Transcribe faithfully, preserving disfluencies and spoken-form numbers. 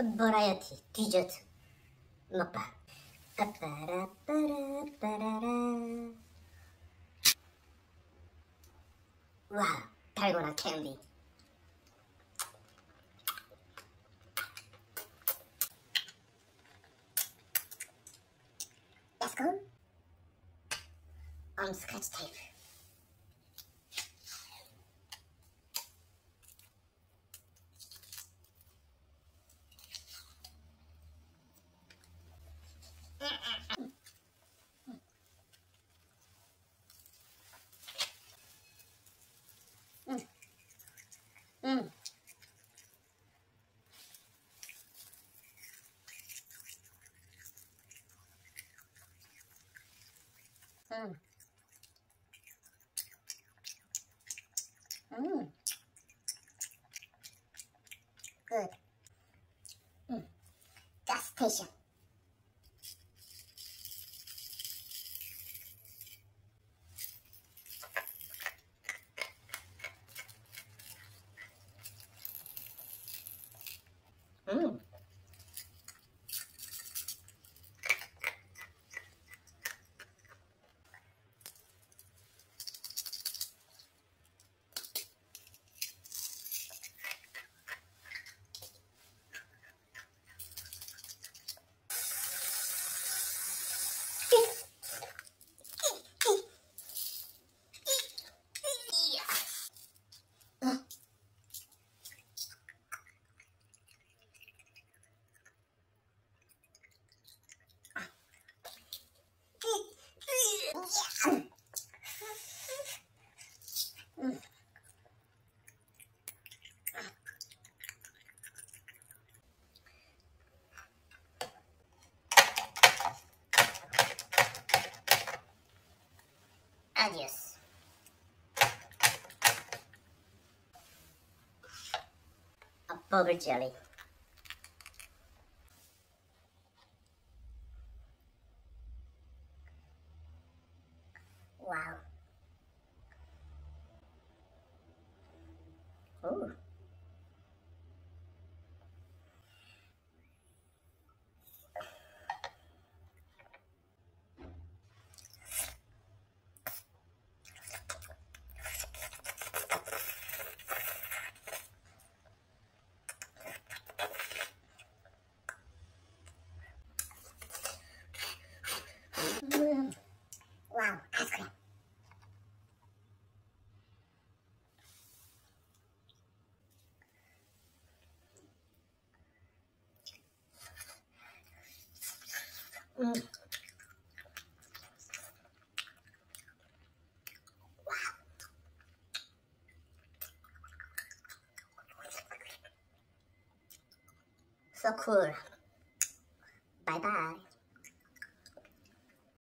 버라이어티 디저트 먹방. 빠빠라빠라빠라라. 와, 달고나 캔디. Let's go. On scotch tape. Mm. Mm. Mm. Mm. Good. Mm. Gas station. Mm. Adios. A bubble jelly. Wow. Ooh. Mm. Wow, ice cream. Mm. Wow. So cool. Bye bye.